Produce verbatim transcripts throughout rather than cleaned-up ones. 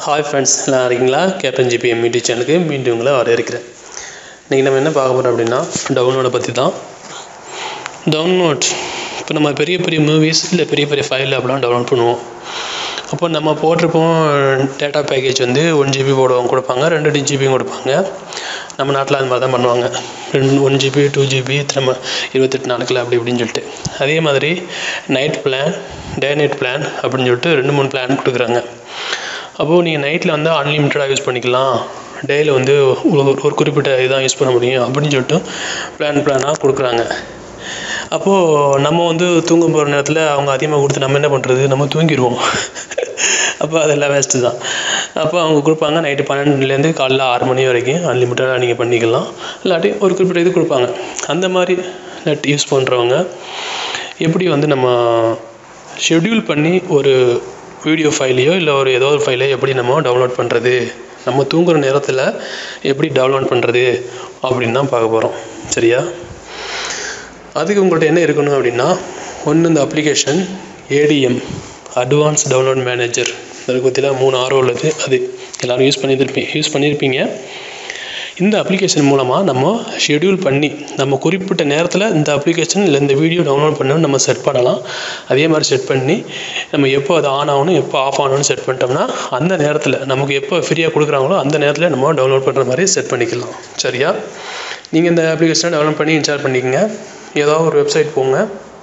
Hi friends, எல்லாம் இருக்கீங்களா? Captain GBM மீடி சேனலுக்கு மீண்டும் உங்களை வரவேற்கிறேன். இன்றைக்கி நம்ம என்ன பார்க்க போகிறோம் அப்படின்னா, டவுன்லோடை பற்றி தான். டவுன்லோட் இப்போ நம்ம பெரிய பெரிய மூவிஸ் இல்லை பெரிய பெரிய ஃபைல் அப்படிலாம் டவுன்லோட் பண்ணுவோம். அப்போ நம்ம போட்டிருப்போம் டேட்டா பேக்கேஜ் வந்து ஒன் ஜிபி போடுவோம் கொடுப்பாங்க, ரெண்டு ஜிபியும் கொடுப்பாங்க. நம்ம நாட்டில் அது மாதிரி தான் பண்ணுவாங்க. ரெண்டு ஒன் ஜிபி டூ ஜிபி நம்ம இருபத்தெட்டு நாளுக்குள்ள அப்படி இப்படின்னு சொல்லிட்டு. அதே மாதிரி night plan, day night plan அப்படின்னு சொல்லிட்டு ரெண்டு மூணு பிளான் கொடுக்குறாங்க. அப்போது நீங்கள் நைட்டில் வந்து அன்லிமிட்டடாக யூஸ் பண்ணிக்கலாம், டேயில் வந்து ஒரு குறிப்பிட்ட இதான் யூஸ் பண்ண முடியும் அப்படின்னு சொல்லிட்டு பிளான் பிளானாக கொடுக்குறாங்க. அப்போது நம்ம வந்து தூங்க போகிற நேரத்தில் அவங்க அதிகமாக கொடுத்து நம்ம என்ன பண்ணுறது, நம்ம தூங்கிடுவோம். அப்போ அதெல்லாம் வேஸ்ட்டு தான். அப்போ அவங்க கொடுப்பாங்க நைட்டு பன்னெண்டுலேருந்து காலைல ஆறு மணி வரைக்கும் அன்லிமிட்டடாக நீங்கள் பண்ணிக்கலாம், இல்லாட்டி ஒரு குறிப்பிட்ட இது கொடுப்பாங்க. அந்த மாதிரி நெட் யூஸ் பண்ணுறவங்க எப்படி வந்து நம்ம ஷெட்யூல் பண்ணி ஒரு வீடியோ ஃபைலையோ இல்லை ஒரு ஏதோ ஒரு ஃபைலையோ எப்படி நம்ம டவுன்லோட் பண்ணுறது, நம்ம தூங்குகிற நேரத்தில் எப்படி டவுன்லோட் பண்ணுறது அப்படின்னு தான் பார்க்க போகிறோம். சரியா? அதுக்கு உங்கள்கிட்ட என்ன இருக்கணும் அப்படின்னா, ஒன்று இந்த application ATM, advance download manager. அதுக்கு பற்றிலாம் மூணு ஆர்வம் உள்ளது, அது எல்லோரும் யூஸ் பண்ணியிருப்பீங்க யூஸ் பண்ணியிருப்பீங்க இந்த அப்ளிகேஷன் மூலமாக நம்ம ஷெட்யூல் பண்ணி நம்ம குறிப்பிட்ட நேரத்தில் இந்த அப்ளிகேஷன் இல்லை இந்த வீடியோ டவுன்லோட் பண்ணணும்னு நம்ம செட் பண்ணலாம். அதே மாதிரி செட் பண்ணி நம்ம எப்போ அது ஆன் ஆகணும் எப்போ ஆஃப் ஆகணும்னு செட் பண்ணிட்டோம்னா அந்த நேரத்தில் நமக்கு எப்போ ஃப்ரீயாக கொடுக்குறாங்களோ அந்த நேரத்தில் நம்ம டவுன்லோட் பண்ணுற மாதிரி செட் பண்ணிக்கலாம். சரியா? நீங்கள் இந்த அப்ளிகேஷனை டவுன்லோட் பண்ணி இன்ஸ்டால் பண்ணிக்கங்க. ஏதோ ஒரு வெப்சைட் போங்க.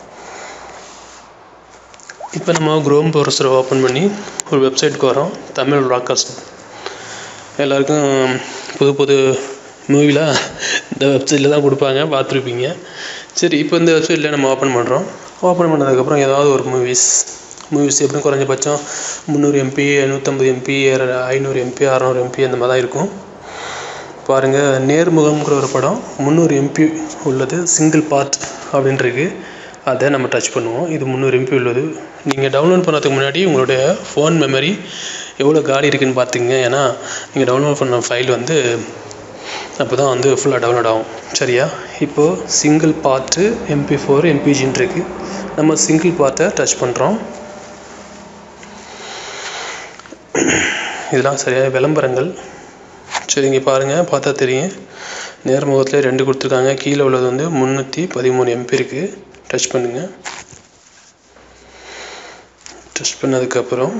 இப்போ நம்ம குரோம் ப்ரௌசரை ஓப்பன் பண்ணி ஒரு வெப்சைட்டுக்கு வரோம். தமிழ் ராக்கர்ஸ். எல்லாருக்கும் புது புது மூவியில் இந்த வெப்சைட்டில் தான் கொடுப்பாங்க, பார்த்துருப்பீங்க. சரி, இப்போ இந்த வெப்சைட்டில் நம்ம ஓப்பன் பண்ணுறோம். ஓப்பன் பண்ணதுக்கப்புறம் ஏதாவது ஒரு மூவிஸ் மூவிஸ் எப்படியும் குறைஞ்சபட்சம் முந்நூறு எம்பி, நூற்றம்பது எம்பி, ஐநூறு எம்பி, அறநூறு எம்பி அந்த மாதிரி தான் இருக்கும். பாருங்கள், நேர்முகம்ங்கிற ஒரு படம் முந்நூறு எம்பி உள்ளது, சிங்கிள் பார்ட் அப்படின்ட்டுருக்கு. அதை நம்ம டச் பண்ணுவோம். இது முந்நூறு எம்பி உள்ளது. நீங்கள் டவுன்லோட் பண்ணுறதுக்கு முன்னாடி உங்களுடைய ஃபோன் மெமரி எவ்வளோ காலி இருக்குதுன்னு பார்த்துங்க. ஏன்னா நீங்கள் டவுன்லோட் பண்ண ஃபைல் வந்து அப்போ தான் வந்து ஃபுல்லாக டவுன்லோட் ஆகும். சரியா? இப்போது சிங்கிள் பார்ட்டு எம்பி ஃபோர் எம்பிஜின்னு இருக்குது. நம்ம சிங்கிள் பார்ட்டை டச் பண்ணுறோம். இதெல்லாம் சரியாக விளம்பரங்கள். சரி, இங்கே பாருங்கள், பார்த்தா தெரியும். நேர்முகத்தில் ரெண்டு கொடுத்துருக்காங்க. கீழே உள்ளது வந்து முந்நூற்றி பதிமூணு எம்பி இருக்குது. டச் பண்ணுங்கள். டச் பண்ணதுக்கப்புறம்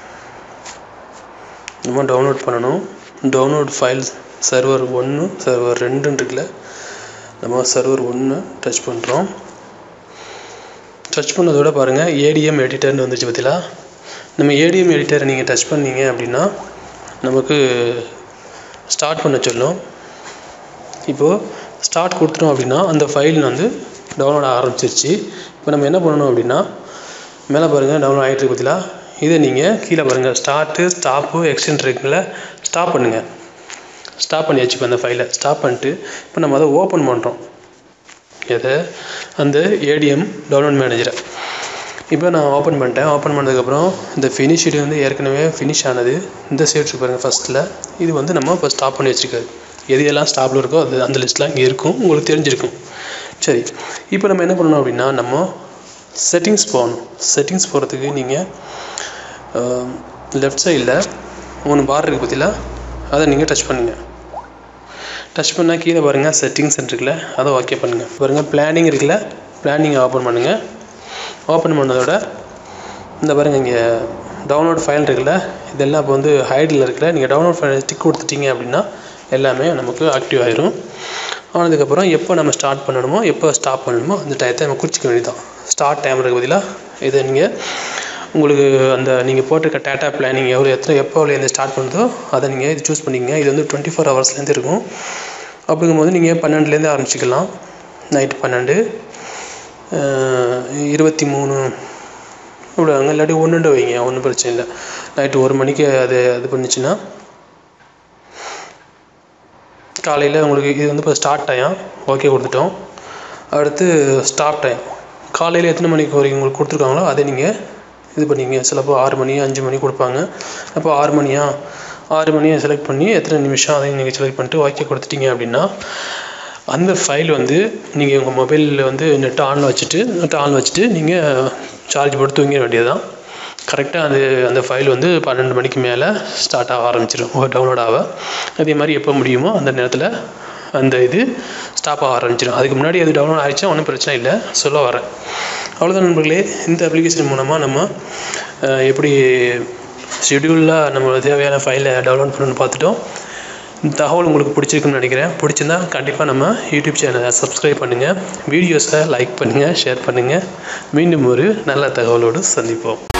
நம்ம டவுன்லோட் பண்ணணும். டவுன்லோட் ஃபைல்ஸ் சர்வர் ஒன்று சர்வர் ரெண்டுன்னு இருக்குல்ல, நம்ம சர்வர் ஒன்று டச் பண்ணுறோம். டச் பண்ணதோட பாருங்கள் ஏடிஎம் எடிட்டர்னு வந்துச்சு. பார்த்தீங்களா? நம்ம ஏடிஎம் எடிட்டரை நீங்கள் டச் பண்ணீங்க அப்படின்னா நமக்கு ஸ்டார்ட் பண்ண சொல்லும். இப்போது ஸ்டார்ட் கொடுத்துட்டோம் அப்படின்னா அந்த ஃபைல் வந்து டவுன்லோட் ஆரம்பிச்சிருச்சு. இப்போ நம்ம என்ன பண்ணணும் அப்படின்னா, மேலே பாருங்கள் டவுன்லோட் ஆகிட்டு இருக்கு. பார்த்தீங்களா? இதை நீங்கள் கீழே பாருங்கள் ஸ்டார்ட்டு ஸ்டாப்பு எக்ஸ்டெண்ட் இருக்குல்ல, ஸ்டாப் பண்ணுங்கள். ஸ்டாப் பண்ணி வச்சுப்போம் அந்த ஃபைலை. ஸ்டாப் பண்ணிட்டு இப்போ நம்ம அதை ஓப்பன் பண்ணுறோம். எதை? அந்த ஏடிஎம் டவுன்லோட் மேனேஜரை. இப்போ நான் ஓப்பன் பண்ணிட்டேன். ஓப்பன் பண்ணதுக்கப்புறம் இந்த ஃபினிஷ் இது வந்து ஏற்கனவே ஃபினிஷ் ஆனது. இந்த சைடு பாருங்கள் ஃபஸ்ட்டில் இது வந்து நம்ம இப்போ ஸ்டாப் பண்ணி வச்சுருக்காது. எது எல்லாம் ஸ்டாப்பில் இருக்கோ அது அந்த லிஸ்ட்லாம் இங்கே இருக்கும், உங்களுக்கு தெரிஞ்சிருக்கும். சரி, இப்போ நம்ம என்ன பண்ணணும் அப்படின்னா, நம்ம செட்டிங்ஸ் போகணும். செட்டிங்ஸ் போகிறதுக்கு நீங்கள் லெஃப்ட் சைடில் மூணு பார் இருக்குது. பார்த்தீங்களா? அதை நீங்கள் டச் பண்ணுங்கள். டச் பண்ணால் கீழே பாருங்கள் செட்டிங்ஸ் இருக்குல்ல, அதை ஓகே பண்ணுங்கள். பாருங்கள் பிளானிங் இருக்குல்ல, பிளானிங்கை ஓப்பன் பண்ணுங்கள். ஓப்பன் பண்ணதோட இந்த பாருங்கள் இங்கே டவுன்லோட் ஃபைல் இருக்குல்ல, இதெல்லாம் இப்போ வந்து ஹைடில் இருக்குல்ல, நீங்கள் டவுன்லோட் ஃபைல் டிக் கொடுத்துட்டீங்க அப்படின்னா எல்லாமே நமக்கு ஆக்டிவ் ஆகிரும். ஆனதுக்கப்புறம் எப்போ நம்ம ஸ்டார்ட் பண்ணணுமோ எப்போ ஸ்டாப் பண்ணணுமோ அந்த டயத்தை நம்ம குறிச்சிக்க வேண்டியதான். ஸ்டார்ட் டைம் இருக்குது பதிலாக இதை நீங்கள் உங்களுக்கு அந்த நீங்கள் போட்டிருக்க டேட்டா பிளானிங் எவ்வளோ எத்தனை எப்போ எவ்வளோ ஸ்டார்ட் பண்ணுறதோ அதை நீங்கள் இது சூஸ் பண்ணிக்கங்க. இது வந்து டுவெண்ட்டி ஃபோர் ஹவர்ஸ்லேருந்து இருக்கும். அப்படிங்கும்போது நீங்கள் பன்னெண்டுலேருந்து ஆரம்பிச்சிக்கலாம். நைட்டு பன்னெண்டு இருபத்தி மூணு விடுவாங்க, இல்லாட்டி ஒன்றுண்டு வைங்க, ஒன்றும் பிரச்சனை இல்லை. நைட்டு ஒரு மணிக்கு அது அது பண்ணிச்சுன்னா காலையில் உங்களுக்கு இது வந்து இப்போ ஸ்டார்ட் டைம் ஓகே கொடுத்துட்டோம். அடுத்து ஸ்டாப் டைம் காலையில் எத்தனை மணிக்கு வரைக்கும் உங்களுக்கு கொடுத்துருக்காங்களோ அதை நீங்கள் இது பண்ணிங்க. சிலப்போ ஆறு மணி அஞ்சு மணி கொடுப்பாங்க. அப்போ ஆறு மணியா ஆறு மணியை செலக்ட் பண்ணி எத்தனை நிமிஷம் அதையும் நீங்கள் செலக்ட் பண்ணிட்டு ஓகே கொடுத்துட்டீங்க அப்படின்னா அந்த ஃபைல் வந்து நீங்கள் உங்கள் மொபைலில் வந்து நெட் ஆனில் வச்சுட்டு நெட் ஆனில் வச்சுட்டு நீங்கள் சார்ஜ் போட்டு தூங்கிட வேண்டியது தான். கரெக்டாக அது அந்த ஃபைல் வந்து பன்னெண்டு மணிக்கு மேலே ஸ்டார்ட் ஆக ஆரம்பிச்சிடும் டவுன்லோட் ஆக. அதே மாதிரி எப்போ முடியுமோ அந்த நேரத்தில் அந்த இது ஸ்டாப் ஆக ஆரம்பிச்சிடும். அதுக்கு முன்னாடி அது டவுன்லோட் ஆகிடுச்சா ஒன்றும் பிரச்சனை இல்லை, சொல்ல வரேன். அவ்வளோதான் நண்பர்களே. இந்த அப்ளிகேஷன் மூலமாக நம்ம எப்படி ஷெட்யூலாக நம்ம தேவையான ஃபைலை டவுன்லோட் பண்ணணும்னு பார்த்துட்டோம். இந்த தகவல் உங்களுக்கு பிடிச்சிருக்குன்னு நினைக்கிறேன். பிடிச்சிருந்தா கண்டிப்பாக நம்ம யூடியூப் சேனலை சப்ஸ்கிரைப் பண்ணுங்கள், வீடியோஸை லைக் பண்ணுங்கள், ஷேர் பண்ணுங்கள். மீண்டும் ஒரு நல்ல தகவலோடு சந்திப்போம்.